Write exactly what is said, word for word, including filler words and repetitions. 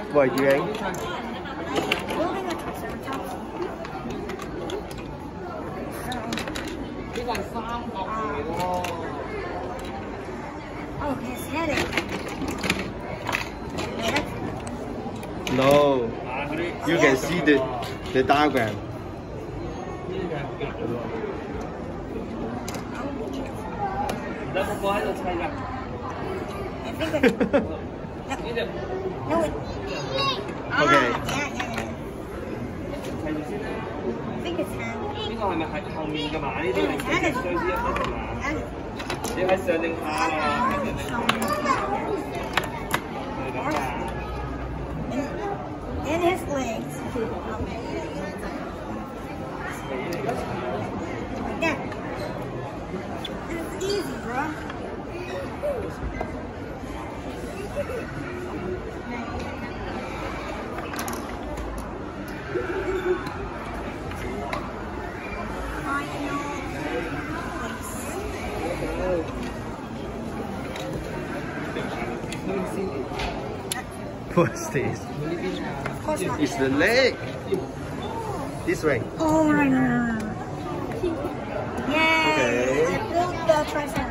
What are you doing? Building a Triceratops. Oh, his head is. No. You can see the, the diagram. I think it's... No, it... Okay. Ah, yeah, yeah, yeah. I think it's hand. 呢個係咪喺後面㗎嘛？呢啲係最衰之一係嘛？你喺上定下啊？係咁啊！ And his legs. Yeah. It's easy, bro. What's this? It's the leg. This way. Oh, right, right, right. Yay! Okay. I built the Triceratops.